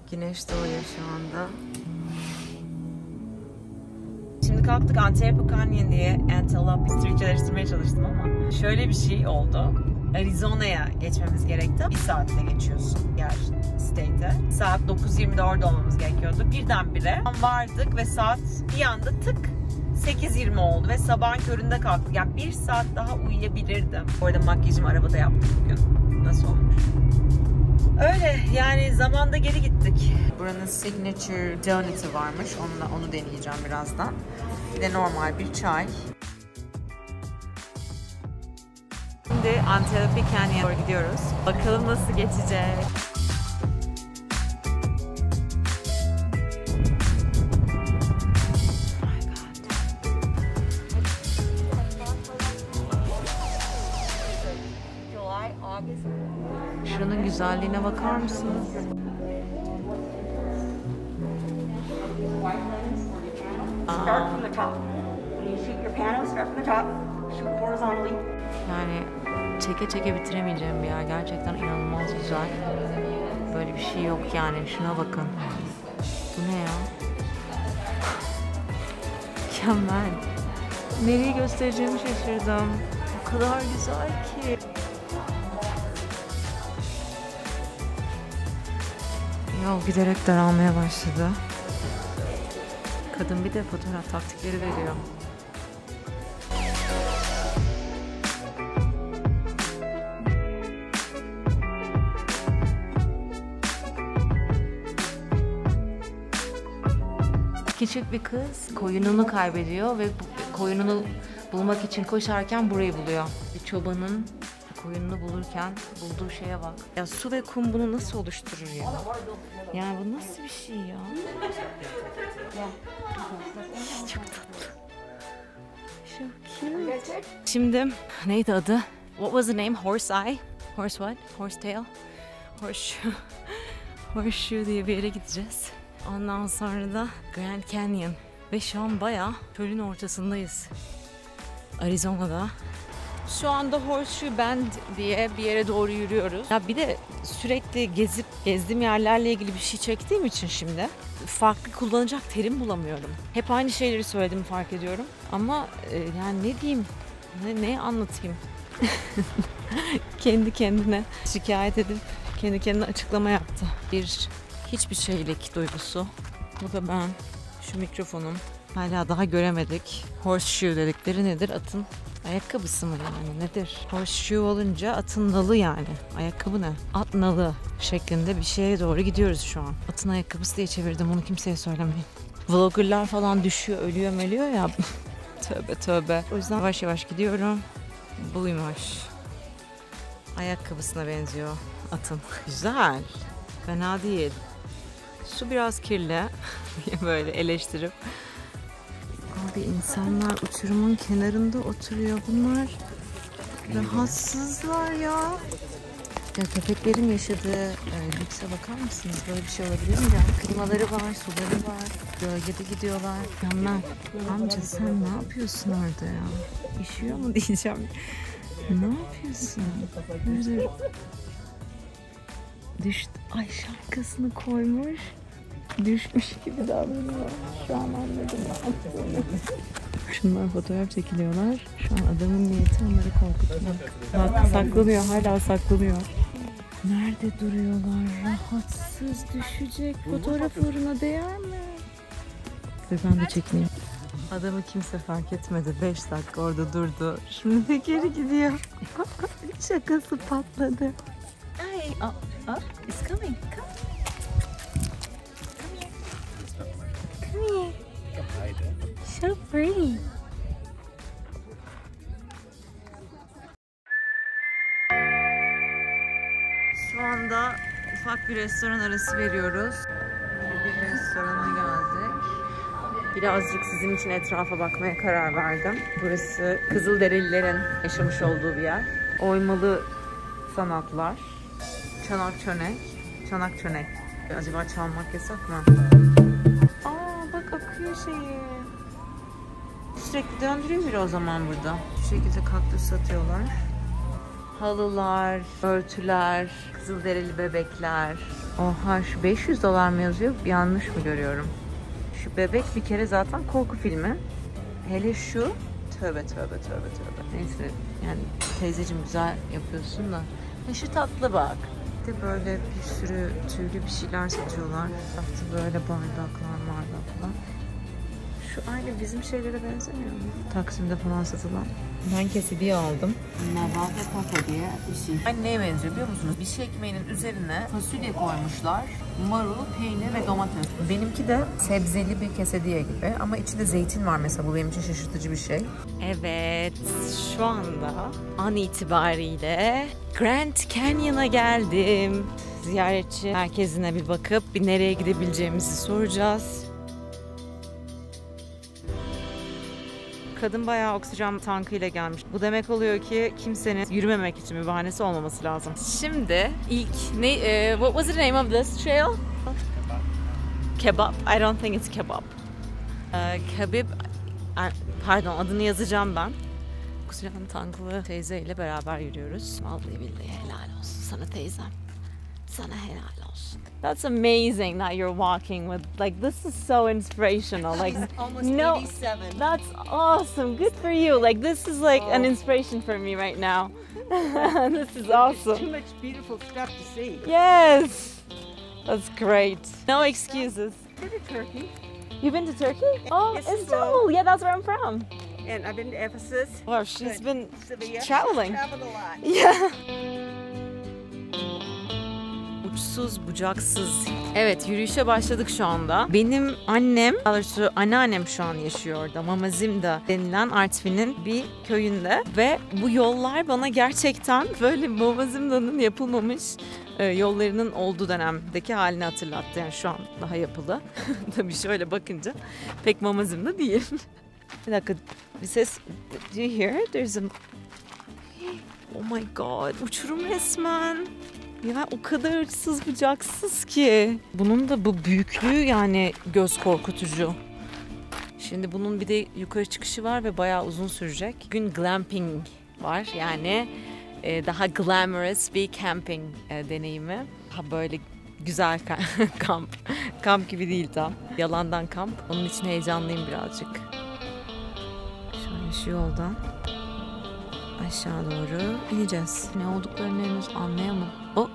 Güneş doğuyor şu anda. Şimdi kalktık Antelope Canyon diye Antelope Türkçeleştirmeye çalıştım ama şöyle bir şey oldu. Arizona'ya geçmemiz gerekti. 1 saatte geçiyorsun diğer state'e. Saat 9:20'de orada olmamız gerekiyordu. Birdenbire vardık ve saat bir anda tık 8:20 oldu ve sabahın köründe kalktık. Yani 1 saat daha uyuyabilirdim. Bu arada makyajımı arabada yaptım bugün. Nasıl olmuş? Öyle yani zamanda geri gittik. Buranın signature donut'ı varmış. Onu deneyeceğim birazdan. Bir de normal bir çay. Şimdi Antelope Canyon'a doğru gidiyoruz. Bakalım nasıl geçecek. Şunun güzelliğine bakar mısınız? Yani çeke çeke bitiremeyeceğim bir yer. Gerçekten inanılmaz güzel. Böyle bir şey yok yani. Şuna bakın. Bu ne ya? Mükemmel. Nereyi göstereceğimi şaşırdım. O kadar güzel ki. Yol giderek daralmaya başladı. Kadın bir de fotoğraf taktikleri veriyor. Küçük bir kız koyununu kaybediyor ve koyununu bulmak için koşarken burayı buluyor. Bir çobanın koyununu bulurken bulduğu şeye bak. Ya su ve kum bunu nasıl oluşturur ya? Yani bu nasıl bir şey ya? Çok tatlı. Çok cute. Şimdi neydi adı? What was the name? Horse-eye? Horse what? Horsetail? Horseshoe. Horseshoe diye bir yere gideceğiz. Ondan sonra da Grand Canyon. Ve şu an bayağı çölün ortasındayız. Arizona'da. Şu anda Horseshoe Bend diye bir yere doğru yürüyoruz. Ya bir de sürekli gezdiğim yerlerle ilgili bir şey çektiğim için şimdi farklı kullanacak terim bulamıyorum. Hep aynı şeyleri söylediğimi fark ediyorum. Ama yani ne diyeyim, ne anlatayım? Kendi kendine şikayet edip kendi kendine açıklama yaptı. Hiçbir şeylik duygusu. Bu da ben. Şu mikrofonum. Hala daha göremedik. Horseshoe dedikleri nedir? Atın ayakkabısı mı yani nedir? Horseshoe olunca atın nalı yani. Ayakkabı ne? At nalı şeklinde bir şeye doğru gidiyoruz şu an. Atın ayakkabısı diye çevirdim, onu kimseye söylemeyin. Vloggerlar falan düşüyor, ölüyor ya. Tövbe tövbe. O yüzden yavaş yavaş gidiyorum. Buymuş. Ayakkabısına benziyor atın. Güzel. Fena değil. Su biraz kirli diye böyle eleştirip. Abi insanlar uçurumun kenarında oturuyor. Bunlar rahatsızlar ya. Ya köpeklerin yaşadığı lükse bakar mısınız? Böyle bir şey olabilir mi? Klimaları var, suları var. Gölgede gidiyorlar. Mükemmel. Amca sen ne yapıyorsun orada ya? İşiyor mu diyeceğim. Ne yapıyorsun? Dur. Düştü. Ay şapkasını koymuş. Düşmüş gibi davranıyor. Şu an anladım ne yaptığını. Şunlar fotoğraf çekiliyorlar. Şu an adamın niyeti onları korkutmak. Bak saklanıyor, hala saklanıyor. Nerede duruyorlar? Rahatsız, düşecek. Fotoğraf uğruna değer mi? Ve ben de çekeyim. Adamı kimse fark etmedi. 5 dakika orada durdu. Şimdi de geri gidiyor. Şakası patladı. Hey, it's coming. Come. Come here. So pretty. Şu anda ufak bir restoran arası veriyoruz. Bir restorana geldik. Birazcık sizin için etrafa bakmaya karar verdim. Burası Kızılderililerin yaşamış olduğu bir yer. Oymalı sanatlar. Çanak çönek. Acaba çalmak yasak mı? Aa bak akıyor şeyi. Sürekli döndürüyor biri o zaman burada. Şu şekilde kaktüs satıyorlar. Halılar, örtüler, kızılderili bebekler. Oha, şu $500 mı yazıyor? Yanlış mı görüyorum? Şu bebek bir kere zaten korku filmi. Hele şu. Tövbe. Neyse yani teyzeciğim güzel yapıyorsun da. Şu tatlı bak. Bir de böyle bir sürü tüylü bir şeyler satıyorlar. Tatlı böyle bardaklar. Şu aynı bizim şeylere benzemiyor mu? Taksim'de falan satılan. Ben kesidiği aldım. Nevada pata diye bir şey. Hani neye benziyor biliyor musunuz? Bir şey ekmeğinin üzerine fasulye koymuşlar. Marul, peynir ve domates. Benimki de sebzeli bir kesediye gibi. Ama içinde zeytin var mesela. Bu benim için şaşırtıcı bir şey. Evet. Şu anda an itibariyle Grand Canyon'a geldim. Ziyaretçi merkezine bir bakıp bir nereye gidebileceğimizi soracağız. Kadın bayağı oksijen tankıyla gelmiş. Bu demek oluyor ki kimsenin yürümemek için bir bahanesi olmaması lazım. Şimdi ilk what was the name of this trail? Kebap. I don't think it's kebap. Kebap. Pardon, adını yazacağım ben. Oksijen tanklı teyze ile beraber yürüyoruz. Vallahi billahi helal olsun sana teyzem. Sana helal olsun. That's amazing that you're walking with, like, this is so inspirational. Like, almost no, 87. that's awesome. Good for you. Like, this is like an inspiration for me right now. This is awesome. Too much beautiful stuff to see. Yes, that's great. No excuses. Been to Turkey, You've been to Turkey? Oh, Istanbul. Istanbul. Yeah, that's where I'm from. and I've been to Ephesus. Wow, she's Good. been Sevilla. traveling. Traveled a lot. Yeah. Uçsuz bucaksız. Evet, yürüyüşe başladık şu anda. Benim annem, daha doğrusu anneannem şu an yaşıyor orada. Mamazimda denilen Artvin'in bir köyünde. Ve bu yollar bana gerçekten böyle Mamazimda'nın yapılmamış yollarının olduğu dönemdeki halini hatırlattı. Yani şu an daha yapılı. Tabii şöyle bakınca pek Mamazimda değil. Bir dakika, bir ses. Do you hear it? There's a... Oh my god, uçurum resmen. Ya o kadar uçsuz bucaksız ki. Bunun da bu büyüklüğü yani göz korkutucu. Şimdi bunun bir de yukarı çıkışı var ve bayağı uzun sürecek. Bugün glamping var, yani daha glamorous bir camping deneyimi. Ha böyle güzel kamp. Kamp gibi değil tam. Yalandan kamp. Onun için heyecanlıyım birazcık. Şöyle şu yoldan aşağı doğru ineceğiz. Ne olduklarını henüz anlayamadım. Oh!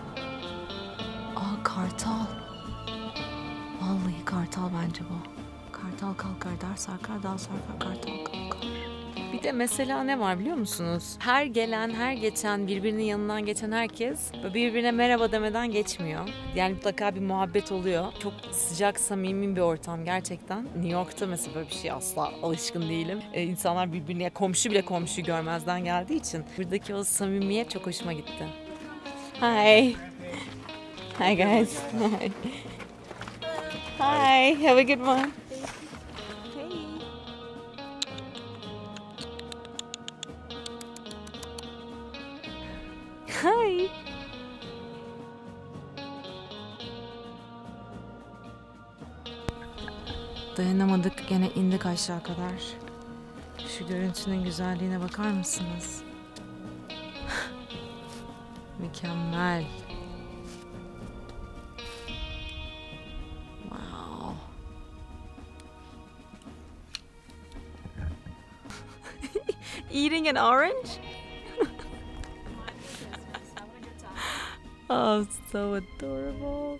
Aa, kartal. Vallahi kartal bence bu. Kartal kalkar, dal sarkar, dal sarkar, kartal kalkar. Bir de mesela ne var biliyor musunuz? Her gelen, her geçen, birbirinin yanından geçen herkes birbirine merhaba demeden geçmiyor. Yani mutlaka bir muhabbet oluyor. Çok sıcak, samimi bir ortam gerçekten. New York'ta mesela böyle bir şey asla alışkın değilim. İnsanlar birbirine, komşu bile komşuyu görmezden geldiği için buradaki o samimiyet çok hoşuma gitti. Hi. Hi guys. Hi. Have a good one. Hi. Dayanamadık, gene indik aşağı kadar. Şu görüntünün güzelliğine bakar mısınız? Mükemmel. Wow. Eating an orange? Oh, so adorable.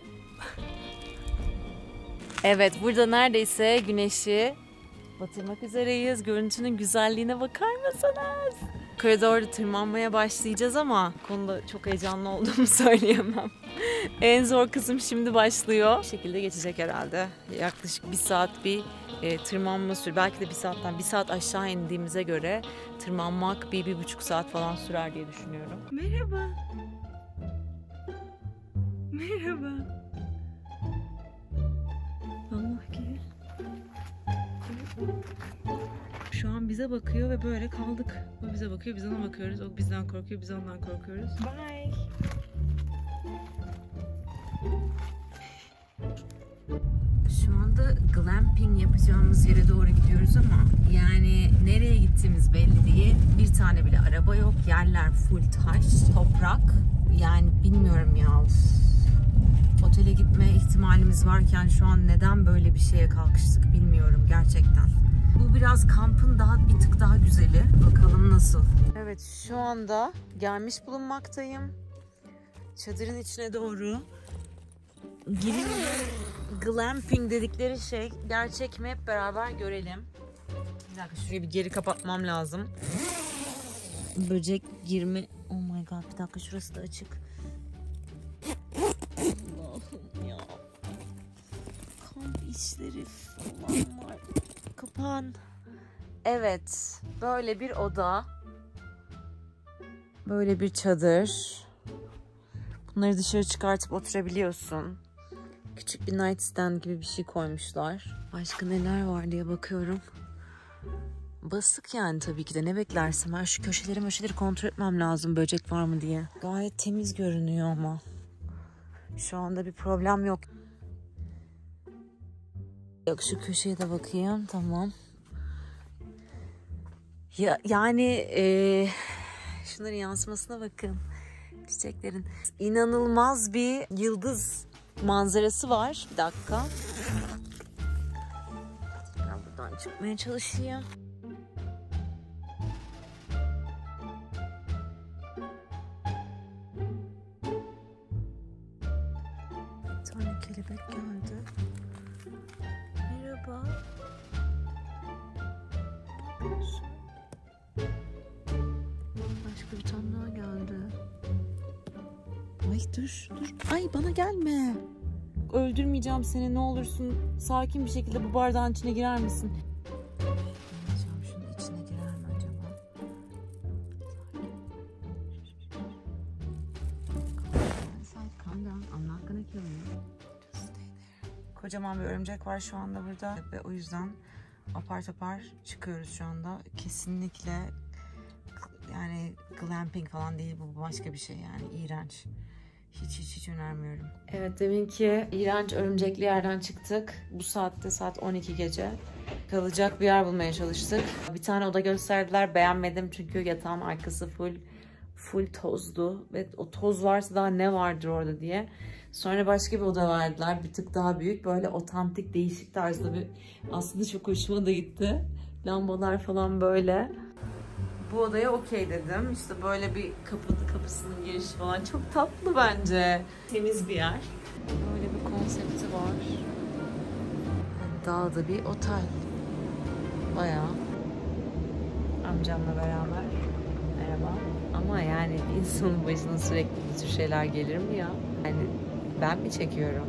Evet, burada neredeyse güneşi batırmak üzereyiz. Görüntünün güzelliğine bakar mısınız? Yukarı doğru tırmanmaya başlayacağız ama konuda çok heyecanlı olduğumu söyleyemem. En zor kısım şimdi başlıyor. Bu şekilde geçecek herhalde. Yaklaşık bir saat bir tırmanma sürüyor. Belki de bir saat aşağı indiğimize göre tırmanmak 1-1,5 saat falan sürer diye düşünüyorum. Merhaba. Merhaba. Allah ki. Şu an bize bakıyor ve böyle kaldık. O bize bakıyor, biz ona bakıyoruz. O bizden korkuyor, biz ondan korkuyoruz. Bye. Şu anda glamping yapacağımız yere doğru gidiyoruz ama yani nereye gittiğimiz belli değil. Bir tane bile araba yok. Yerler full taş, toprak. Yani bilmiyorum ya. Otele gitme ihtimalimiz varken şu an neden böyle bir şeye kalkıştık bilmiyorum gerçekten. Bu biraz kampın bir tık daha güzeli. Bakalım nasıl. Evet, şu anda gelmiş bulunmaktayım. Çadırın içine doğru. Gelin, glamping dedikleri şey gerçek mi hep beraber görelim. Bir dakika, şurayı bir geri kapatmam lazım. Böcek girme. Oh my god, bir dakika, şurası da açık. Allah'ım ya. Kamp işleri falan var. Kapan. Evet, böyle bir oda. Böyle bir çadır. Bunları dışarı çıkartıp oturabiliyorsun. Küçük bir nightstand gibi bir şey koymuşlar. Başka neler var diye bakıyorum. Basık yani tabii ki de, ne beklersin? Ben şu köşeleri kontrol etmem lazım böcek var mı diye. Gayet temiz görünüyor ama. Şu anda bir problem yok. Yok, şu köşeye de bakayım, tamam. Ya, yani şunların yansımasına bakın. Çiçeklerin. İnanılmaz bir yıldız manzarası var. Bir dakika. Ben buradan çıkmaya çalışayım. Bir tane kelebek geldi. Merhaba. Başka bir tane daha geldi. Ay dur. Ay bana gelme. Öldürmeyeceğim seni, ne olursun. Sakin bir şekilde bu bardağın içine girer misin? Şunun içine girer mi acaba? Calm down. I'm not gonna kill you. Just stay there. Kocaman bir örümcek var şu anda burada ve o yüzden apar topar çıkıyoruz şu anda. Kesinlikle yani glamping falan değil, bu başka bir şey yani, iğrenç. Hiç önermiyorum. Evet, deminki iğrenç örümcekli yerden çıktık. Bu saatte saat 12 gece. Kalacak bir yer bulmaya çalıştık. Bir tane oda gösterdiler, beğenmedim çünkü yatağın arkası full tozdu. Ve o toz varsa daha ne vardır orada diye. Sonra başka bir oda verdiler, bir tık daha büyük, böyle otantik, değişik tarzda bir, aslında çok hoşuma da gitti. Lambalar falan böyle. Bu odaya okey dedim. İşte böyle bir kapısının girişi falan çok tatlı bence. Temiz bir yer. Böyle bir konsepti var. Dağda bir otel. Bayağı. Amcamla beraber. Merhaba. Ama yani insanın başına sürekli bu tür şeyler gelir mi ya? Yani ben mi çekiyorum?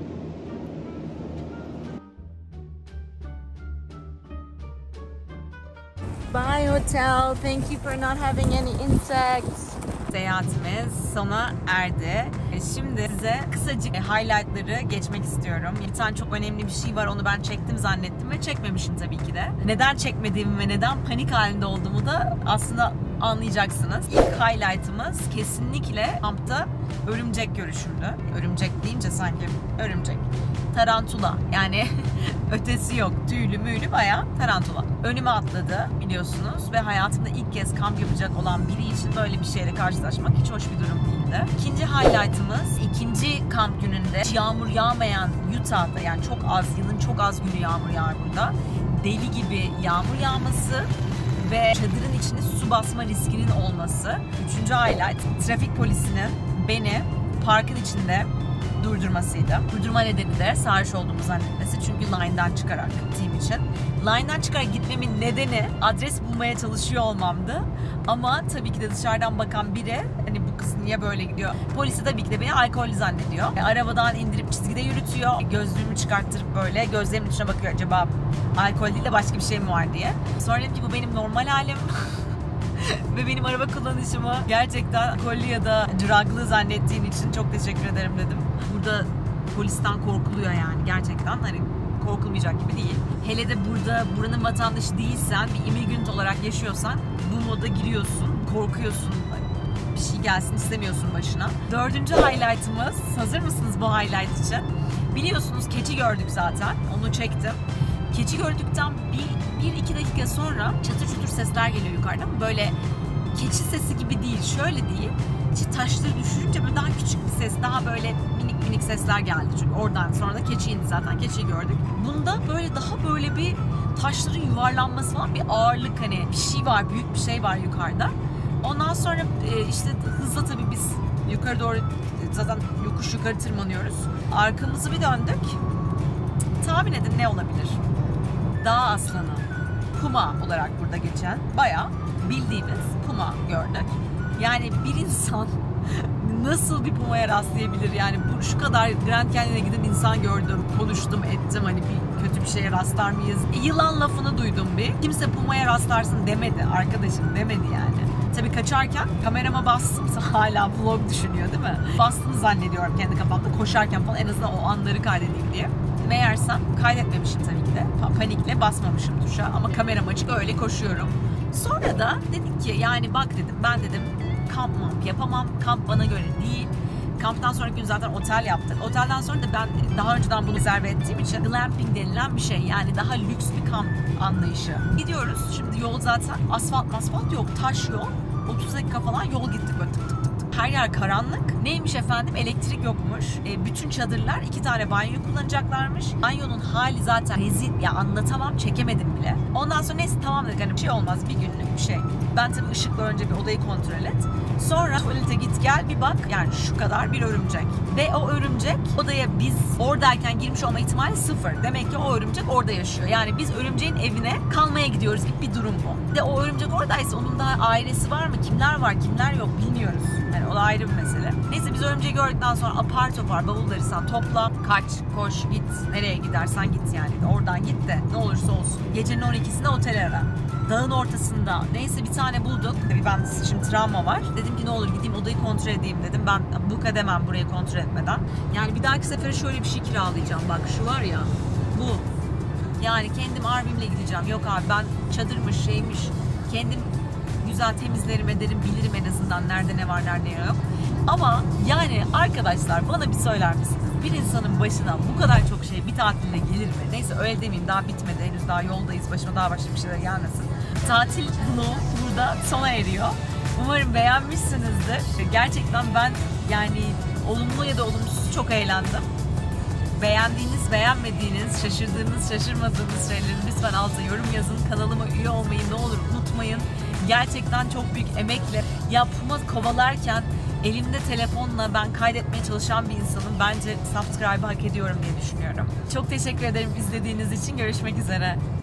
Bye hotel. Thank you for not having any insects. Seyahatimiz sona erdi. Şimdi size kısacık highlightları geçmek istiyorum. Bir tane çok önemli bir şey var, onu ben çektim zannettim ve çekmemişim tabii ki de. Neden çekmediğimi ve neden panik halinde olduğumu da aslında anlayacaksınız. İlk highlight'ımız kesinlikle kampta örümcek görüşümdü. Örümcek deyince sanki örümcek. Tarantula, yani ötesi yok. Tüylü müylü, bayağı tarantula. Önüme atladı biliyorsunuz ve hayatımda ilk kez kamp yapacak olan biri için böyle bir şeyle karşılaşmak hiç hoş bir durum değildi. İkinci highlight'ımız, ikinci kamp gününde yağmur yağmayan Utah'da, yani çok az, yılın çok az günü yağmur yağar burada. Deli gibi yağmur yağması ve çadırın içinde su basma riskinin olması. Üçüncü highlight, trafik polisinin beni parkın içinde durdurmasıydı. Durdurma nedeni de sarhoş olduğumu zannetmesi. Çünkü line'dan çıkarak gittiğim için. Line'dan çıkarak gitmemin nedeni adres bulmaya çalışıyor olmamdı. Ama tabii ki de dışarıdan bakan biri, hani bu kız niye böyle gidiyor? Polisi tabii ki de beni alkollü zannediyor. Arabadan indirip çizgide yürütüyor. Gözlüğümü çıkarttırıp böyle gözlerimin içine bakıyor. Acaba alkol değil de başka bir şey mi var diye. Sonra dedim ki bu benim normal halim. Ve benim araba kullanışımı gerçekten alkollü ya da druglı zannettiğin için çok teşekkür ederim dedim. Burada polisten korkuluyor yani, gerçekten hani korkulmayacak gibi değil. Hele de buranın vatandaşı değilsen, bir immigrant olarak yaşıyorsan bu moda giriyorsun, korkuyorsun, bir şey gelsin istemiyorsun başına. Dördüncü highlight'ımız, hazır mısınız bu highlight için? Biliyorsunuz keçi gördük zaten, onu çektim. Keçi gördükten bir iki dakika sonra çatır çutur sesler geliyor yukarıdan. Böyle keçi sesi gibi değil, şöyle değil. İşte taşları düşürünce böyle daha küçük bir ses, daha böyle minik minik sesler geldi. Çünkü oradan sonra da keçi indi zaten. Keçiyi gördük. Bunda böyle daha böyle bir taşların yuvarlanması falan, bir ağırlık, hani bir şey var, büyük bir şey var yukarıda. Ondan sonra işte hızla tabii biz yukarı doğru zaten yokuş yukarı tırmanıyoruz. Arkamızı bir döndük. Tahmin edin ne olabilir? Dağ aslanı. Puma olarak burada geçen bayağı bildiğimiz puma gördük. Yani bir insan nasıl bir pumaya rastlayabilir? Yani bu şu kadar Grand Canyon'a giden insan gördüm, konuştum, ettim, hani bir kötü bir şeye rastlar mıyız? Yılan lafını duydum bir. Kimse pumaya rastlarsın demedi, arkadaşım demedi yani. Tabii kaçarken kamerama bastım, hala vlog düşünüyor değil mi? Bastığını zannediyorum kendi kafamda, koşarken falan en azından o anları kaydedeyim diye. Meğersem kaydetmemişim tabii ki de. Panikle basmamışım tuşa ama kameram açık, öyle koşuyorum. Sonra da dedik ki yani bak dedim, ben dedim kamp yapamam. Kamp bana göre değil. Kamptan sonraki gün zaten otel yaptık. Otelden sonra da ben daha önceden bunu rezerve ettiğim için glamping denilen bir şey. Yani daha lüks bir kamp anlayışı. Gidiyoruz. Şimdi yol zaten asfalt yok. Taş yol. 30 dakika falan yol gittik böyle tık tık tık. Her yer karanlık. Neymiş efendim? Elektrik yokmuş. Bütün çadırlar 2 tane banyo kullanacaklarmış. Banyonun hali zaten rezil. Ya anlatamam. Çekemedim bile. Ondan sonra neyse tamam dedik. Hani bir şey olmaz. Bir günlük bir şey. Ben tabii ışıkla önce bir odayı kontrol et. Sonra tuvalete git gel bir bak. Yani şu kadar bir örümcek. Ve o örümcek odaya biz oradayken girmiş olma ihtimali 0. Demek ki o örümcek orada yaşıyor. Yani biz örümceğin evine kalmaya gidiyoruz gibi bir durum bu. De o örümcek oradaysa onun daha ailesi var mı? Kimler var? Kimler yok? Bilmiyoruz. Yani o da ayrı bir mesele. Neyse biz örümceği gördükten sonra apar topar bavulları sen topla, kaç, koş, git. Nereye gidersen git yani. Oradan git de ne olursa olsun. Gecenin 12'sinde otel ara. Dağın ortasında. Neyse bir tane bulduk. Tabii ben şimdi travma var. Dedim ki ne olur gideyim odayı kontrol edeyim dedim. Ben book edemem burayı kontrol etmeden. Yani bir dahaki sefere şöyle bir şey kiralayacağım. Bak şu var ya. Bu. Yani kendim RV'mle gideceğim. Yok abi ben çadırmış şeymiş. Kendim güzel temizlerim ederim, bilirim en azından nerede ne var nerede ne yok. Ama yani arkadaşlar bana bir söyler misiniz? Bir insanın başına bu kadar çok şey bir tatilde gelir mi? Neyse öyle demeyeyim, daha bitmedi henüz, daha yoldayız, başıma daha başka bir şeyler gelmesin. Tatil vlogu burada sona eriyor. Umarım beğenmişsinizdir. Gerçekten ben yani olumlu ya da olumsuz çok eğlendim. Beğendiğiniz, beğenmediğiniz, şaşırdığınız, şaşırmadığınız şeyleri lütfen alta yorum yazın. Kanalıma üye olmayı ne olur unutmayın. Gerçekten çok büyük emekle puma kovalarken elimde telefonla ben kaydetmeye çalışan bir insanım. Bence subscribe'ı hak ediyorum diye düşünüyorum. Çok teşekkür ederim izlediğiniz için. Görüşmek üzere.